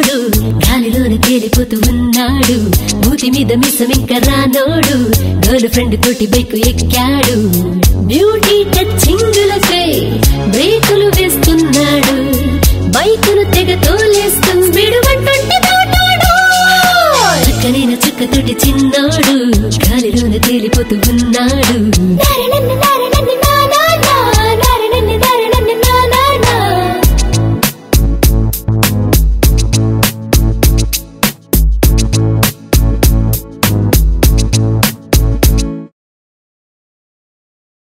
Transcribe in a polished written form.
చిన్నోడు గాలిలోనే తేలిపోతూ ఉన్నాడు మూతి మీద మిసమింక రానోడు గర్ల్ ఫ్రెండ్ తోటి బైక్ ఎక్కాడు బ్యూటీ టచింగులకై బ్రేకులు వేస్తున్నాడు బైకును తెగ తోలేస్తూ విడుమంటుంటే చక్కనైన చుక్కతోటి చిన్నోడు గాలిలోనే తేలిపోతూ ఉన్నాడు